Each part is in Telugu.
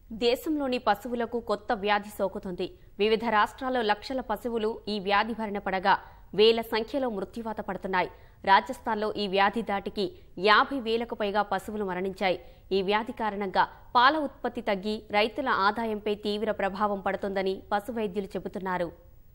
దేశంలోని పశువులకు కొత్త వ్యాధి సోకుతుంది. వివిధ రాష్ట్రాల్లో లక్షల పశువులు ఈ వ్యాధి బారిన పడగా వేల సంఖ్యలో మృత్యువాత పడుతున్నాయి. రాజస్థాన్లో ఈ వ్యాధి దాటికి 50,000కు పైగా పశువులు మరణించాయి. ఈ వ్యాధి కారణంగా పాల ఉత్పత్తి తగ్గి రైతుల ఆదాయంపై తీవ్ర ప్రభావం పడుతుందని పశు వైద్యులు చెబుతున్నారు.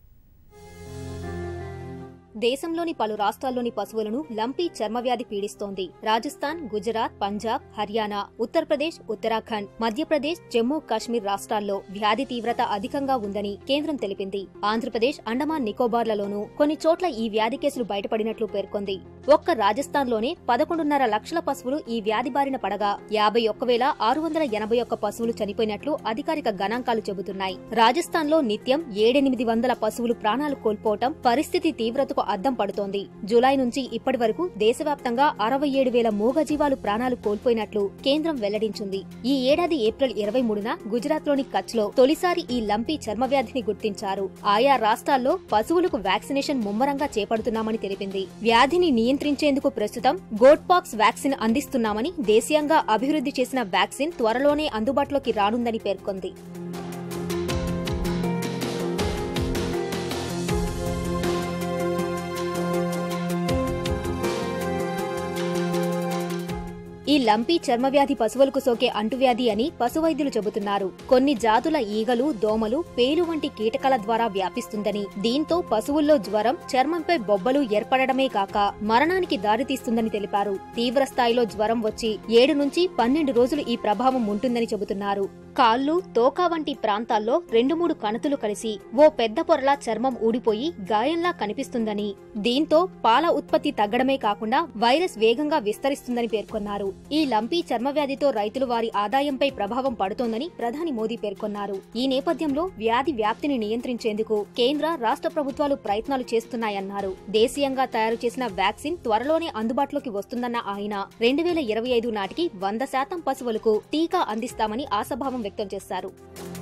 దేశంలోని పలు రాష్ట్రాల్లోని పశువులను లంపీ చర్మవ్యాధి పీడిస్తోంది. రాజస్థాన్, గుజరాత్, పంజాబ్, హర్యానా, ఉత్తరప్రదేశ్, ఉత్తరాఖండ్, మధ్యప్రదేశ్, జమ్మూ కాశ్మీర్ రాష్ట్రాల్లో వ్యాధి తీవ్రత అధికంగా ఉందని కేంద్రం తెలిపింది. ఆంధ్రప్రదేశ్, అండమాన్ నికోబార్లలోనూ కొన్ని చోట్ల ఈ వ్యాధి కేసులు బయటపడినట్లు పేర్కొంది. ఒక్క రాజస్థాన్లోనే 11.5 లక్షల పశువులు ఈ వ్యాధి బారిన పడగా 51,681 పశువులు చనిపోయినట్లు అధికారిక గణాంకాలు చెబుతున్నాయి. రాజస్థాన్లో నిత్యం 700-800 పశువులు ప్రాణాలు కోల్పోవటం పరిస్థితి తీవ్రతకు అద్దం పడుతోంది. జూలై నుంచి ఇప్పటి వరకు దేశవ్యాప్తంగా 67,000 మూగజీవాలు ప్రాణాలు కోల్పోయినట్లు కేంద్రం వెల్లడించింది. ఈ ఏడాది ఏప్రిల్ 23న గుజరాత్లోని కచ్లో తొలిసారి ఈ లంపీ చర్మవ్యాధిని గుర్తించారు. ఆయా రాష్ట్రాల్లో పశువులకు వ్యాక్సినేషన్ ముమ్మరంగా చేపడుతున్నామని తెలిపింది. వ్యాధిని నియంత్రించేందుకు ప్రస్తుతం గోట్పాక్స్ వ్యాక్సిన్ అందిస్తున్నామని, దేశీయంగా అభివృద్ధి చేసిన వ్యాక్సిన్ త్వరలోనే అందుబాటులోకి రానుందని పేర్కొంది. ఈ లంపీ చర్మవ్యాధి పశువులకు సోకే అంటువ్యాధి అని పశువైద్యులు చెబుతున్నారు. కొన్ని జాతుల ఈగలు, దోమలు, పేలు వంటి కీటకాల ద్వారా వ్యాపిస్తుందని, దీంతో పశువుల్లో జ్వరం, చర్మంపై బొబ్బలు ఏర్పడమే కాక మరణానికి దారితీస్తుందని తెలిపారు. తీవ్ర స్థాయిలో జ్వరం వచ్చి 7 నుంచి 12 రోజులు ఈ ప్రభావం ఉంటుందని చెబుతున్నారు. కాళ్లు, తోక వంటి ప్రాంతాల్లో 2-3 కణుతులు కలిసి ఓ పెద్ద పొరలా చర్మం ఊడిపోయి గాయంలా కనిపిస్తుందని, దీంతో పాల ఉత్పత్తి తగ్గడమే కాకుండా వైరస్ వేగంగా విస్తరిస్తుందని పేర్కొన్నారు. ఈ లంపీ చర్మవ్యాధితో రైతులు వారి ఆదాయంపై ప్రభావం పడుతోందని ప్రధాని మోదీ పేర్కొన్నారు. ఈ నేపథ్యంలో వ్యాధి వ్యాప్తిని నియంత్రించేందుకు కేంద్ర, రాష్ట్ర ప్రభుత్వాలు ప్రయత్నాలు చేస్తున్నాయన్నారు. దేశీయంగా తయారు చేసిన వ్యాక్సిన్ త్వరలోనే అందుబాటులోకి వస్తుందన్న ఆయన 2025 నాటికి 100% పశువులకు టీకా అందిస్తామని ఆశాభావం వ్యక్తం చేశారు.